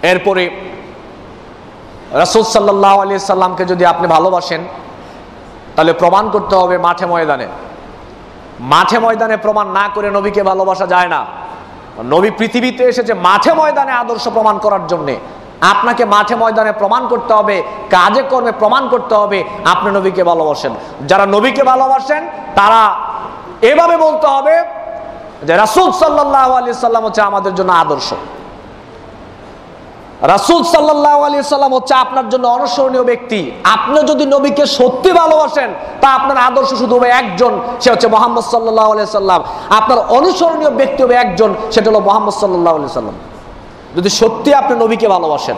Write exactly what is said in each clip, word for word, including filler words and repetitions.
এরপরে রাসূল সাল্লাল্লাহু আলাইহি সাল্লামকে যদি আপনি ভালোবাসেন তাহলে প্রমাণ করতে হবে মাঠে ময়দানে। মাঠে ময়দানে প্রমাণ না করে নবীকে ভালোবাসা যায় না। নবী পৃথিবীতে এসেছে মাঠে ময়দানে আদর্শ প্রমাণ করার জন্যে। আপনাকে মাঠে ময়দানে প্রমাণ করতে হবে, কাজে কর্মে প্রমাণ করতে হবে আপনি নবীকে ভালোবাসেন। যারা নবীকে ভালোবাসেন তারা এভাবে বলতে হবে যে রাসূল সাল্লাল্লাহু আলাইহি সাল্লাম হচ্ছে আমাদের জন্য আদর্শ। রাসূল সাল্লাল্লাহু আলাইহি সাল্লাম হচ্ছে আপনার জন্য অনুসরণীয় ব্যক্তি। আপনি যদি নবীকে সত্যি ভালোবাসেন তা আপনার আদর্শ শুধু হবে একজন, সে হচ্ছে মুহাম্মদ সাল্লাল্লাহু আলাইহি সাল্লাম। আপনার অনুসরণীয় ব্যক্তি হবে একজন, সেটা হলো মুহাম্মদ সাল্লাল্লাহু আলাইহি সাল্লাম। যদি সত্যি আপনি নবীকে ভালোবাসেন,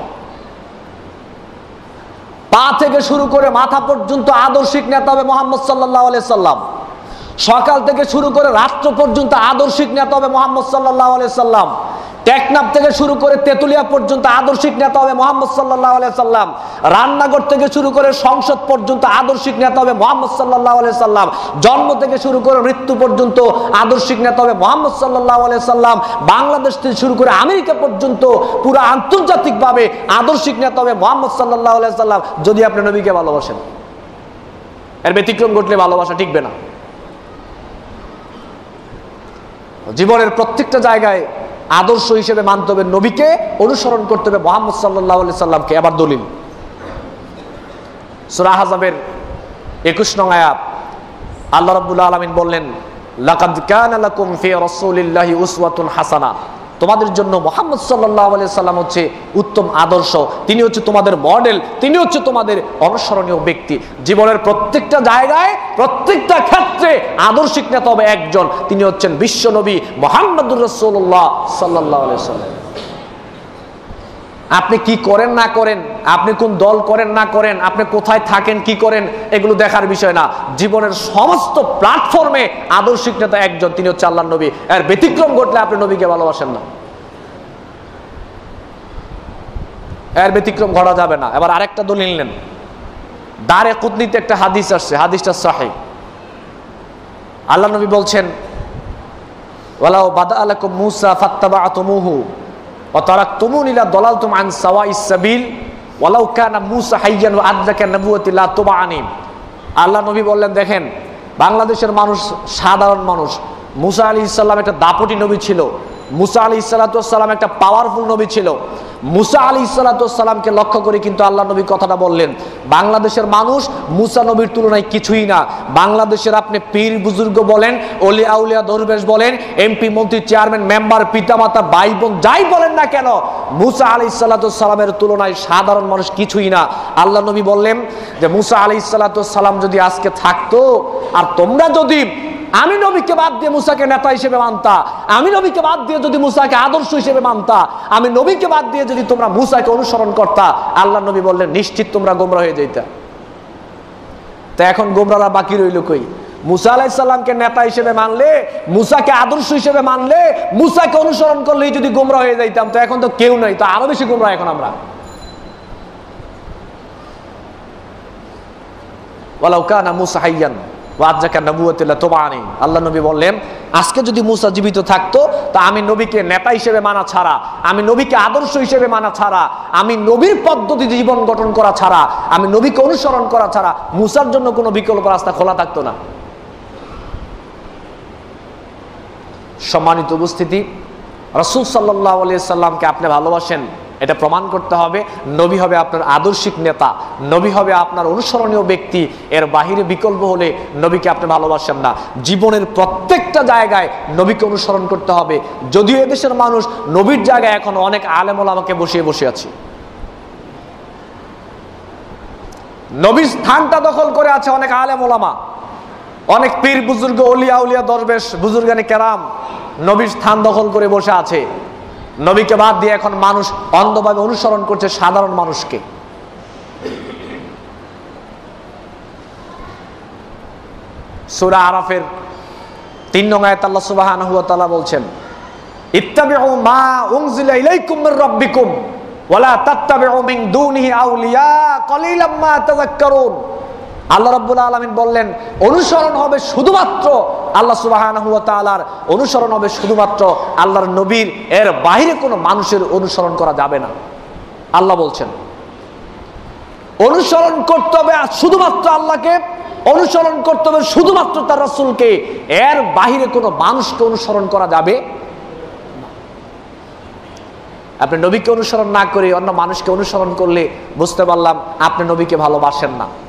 পা থেকে শুরু করে মাথা পর্যন্ত আদর্শিক নেতা হবে মুহাম্মদ সাল্লাল্লাহু আলাইহি সাল্লাম। সকাল থেকে শুরু করে রাত্র পর্যন্ত আদর্শিক নেতা হবে মুহাম্মদ সাল্লাল্লাহু আলাইহি সাল্লাম। টেকনাফ থেকে শুরু করে তেতুলিয়া পর্যন্ত আদর্শিক নেতা হবে মুহাম্মদ সাল্লাল্লাহু আলাইহি সাল্লাম। রান্নাঘর থেকে শুরু করে সংসদ পর্যন্ত আদর্শিক নেতা হবে মুহাম্মদ সাল্লাল্লাহু আলাইহি সাল্লাম। জন্ম থেকে শুরু করে মৃত্যু পর্যন্ত আদর্শিক নেতা হবে মুহাম্মদ সাল্লাল্লাহু আলাইহি সাল্লাম। বাংলাদেশ থেকে শুরু করে আমেরিকা পর্যন্ত পুরো আন্তর্জাতিকভাবে আদর্শিক নেতা হবে মুহাম্মদ সাল্লাল্লাহু আলাইহি সাল্লাম, যদি আপনি নবীকে ভালোবাসেন। এর ব্যতিক্রম ঘটলে ভালোবাসা টিকবে না। জীবনের প্রত্যেকটা জায়গায় আদর্শ হিসেবে মানতে হবে নবীকে, অনুসরণ করতে হবে মুহাম্মদ সাল্লাল্লাহু আলাইহি সাল্লামকে। আবার দলিল সূরা আহজাবের একুশ নং আয়াত, আল্লাহ রাব্বুল আলামিন বললেন লাকাদ কানা লাকুম ফি রাসূলিল্লাহি উসওয়াতুন হাসানা। তোমাদের জন্য মুহাম্মদ সাল্লাল্লাহু আলাইহি সাল্লাম হচ্ছে উত্তম আদর্শ, তিনি হচ্ছে তোমাদের মডেল, তিনি হচ্ছে তোমাদের অনুসরণীয় ব্যক্তি। জীবনের প্রত্যেকটা জায়গায় প্রত্যেকটা ক্ষেত্রে আদর্শিক নেতা হবে একজন, তিনি হচ্ছেন বিশ্ব নবী মুহাম্মদুর রাসূলুল্লাহ সাল্লাল্লাহু আলাইহি সাল্লাম। আপনি কি করেন না করেন, আপনি কোন দল করেন না করেন, আপনি কোথায় থাকেন কি করেন, এগুলো দেখার বিষয় না। জীবনের সমস্ত প্ল্যাটফর্মে আদর্শিক নেতা একজন, তিনি হচ্ছে আল্লাহর নবী। এর ব্যতিক্রম ঘটলে আপনি নবীকে ভালোবাসেন না, এর ব্যতিক্রম ঘটা যাবে না। এবার আরেকটা দলিল নেন, দারে কুতনিতে একটা হাদিস আসছে, হাদিসটা সহিহ। আল্লাহর নবী বলছেন ওয়ালাউ বাদা আলাকুম মূসা ফাত্তাবাতুমুহু ওয়া তারাকতুমুনি লা দালালতুম আন সাওয়াইস সাবিল ওয়ালাউ কানা মূসা হাইয়ান ওয়া আদরাকা নবুওয়াতি লা তুবানি। আল্লাহ নবী বললেন, দেখেন বাংলাদেশের মানুষ সাধারণ মানুষ, মূসা আলাইহিস সালাম একটা দাপটি নবী ছিল, মূসা আলাইহিস সালাম একটা পাওয়ারফুল নবী ছিল। মূসা আলাইহিস সালামকে লক্ষ্য করে কিন্তু আল্লাহ নবী কথাটা বললেন, বাংলাদেশের মানুষ মূসা নবীর তুলনায় কিছুই না। বাংলাদেশের আপনি পীর বুজুর্গ বলেন, ওলি আউলিয়া দরবেশ বলেন, এমপি মন্ত্রী চেয়ারম্যান মেম্বার পিতামাতা ভাই বোন যাই বলেন না কেন, মূসা আলাইহিস সালামের তুলনায় সাধারণ মানুষ কিছুই না। আল্লাহ নবী বললেন যে মূসা আলাইহিস সালাম যদি আজকে থাকতো, আর তোমরা যদি আমি নবীকে বাদ দিয়ে মূসাকে নেতা হিসেবে মানতা, আমি নবীকে বাদ দিয়ে যদি মূসাকে আদর্শ হিসেবে মানতা, আমি নবীকে বাদ দিয়ে যদি তোমরা মূসাকে অনুসরণ করতা, আল্লাহ নবী বললেন নিশ্চিত তোমরা গোমরা হয়ে যেতা। তা এখন গোমরারা বাকি রইল কই? মূসা আলাইহিস সালামকে নেতা হিসেবে মানলে, মূসাকে আদর্শ হিসেবে মানলে, মূসাকে অনুসরণ করলেই যদি গোমরা হয়ে যাইতাম, তো এখন তো কেউ নাই, তো আরো বেশি গোমরা এখন আমরা। ওয়ালাউ কানা মূসা হাইয়ান ওয়া আদরাকা নবুওয়াতি লা তুবানি। আল্লাহ নবী বললেন আজকে যদি মূসা জীবিত থাকতো, তা আমি নবীকে নেতা হিসেবে মানা ছাড়া, আমি নবীকে আদর্শ হিসেবে মানা ছাড়া, আমি নবীর পদ্ধতি জীবন গঠন করা ছাড়া, আমি নবীকে অনুসরণ করা ছাড়া মূসার জন্য কোনো বিকল্প রাস্তা খোলা থাকতো না। সম্মানিত উপস্থিতি, রাসূল সাল্লাল্লাহু আলাইহি সাল্লামকে আপনি ভালোবাসেন, এটা প্রমাণ করতে হবে। নবী হবে আপনার আদর্শিক নেতা, নবী হবে আপনার অনুসরণীয় ব্যক্তি, এর বাহিরে বিকল্প হলে নবীকে আপনি ভালোবাসেন না। জীবনের প্রত্যেকটা জায়গায় নবীকে অনুসরণ করতে হবে। যদিও এদেশের মানুষ নবীর জায়গায় এখন অনেক আলেম ওলামাকে বসিয়ে বসে আছে, নবীর স্থানটা দখল করে আছে অনেক আলেম ওলামা, অনেক পীর বুজুর্গ ওলিয়া উলিয়া দরবেশ বুজুর্গানি কেরাম নবীর স্থান দখল করে বসে আছে। নবীকে বাদ দিয়ে এখন মানুষ অন্ধভাবে অনুসরণ করছে সাধারণ মানুষকে। সূরা আরাফের তিন নং আয়াতে আল্লাহ সুবহানাহু ওয়া তাআলা বলছেন ইত্তাবিউ মা উনজিলা ইলাইকুম মির রাব্বিকুম ওয়া লা তাত্তাবিউ মিন দুনিহি আউলিয়া কলিলাম মা তাযাক্কারুন। আল্লাহ রাব্বুল আলামিন বললেন অনুসরণ হবে শুধুমাত্র আল্লাহ সুবহানাহু ওয়া তাআলার, অনুসরণ হবে শুধুমাত্র আল্লাহর নবীর, এর বাইরে কোনো মানুষের অনুসরণ করা যাবে না। আল্লাহ বলছেন অনুসরণ করতে হবে শুধুমাত্র আল্লাহকে, অনুসরণ করতে হবে শুধুমাত্র তার রাসূলকে, এর বাহিরে কোনো মানুষকে অনুসরণ করা যাবে। আপনি নবীকে অনুসরণ না করে অন্য মানুষকে অনুসরণ করলে বুঝতে পারলাম আপনি নবীকে ভালোবাসেন না।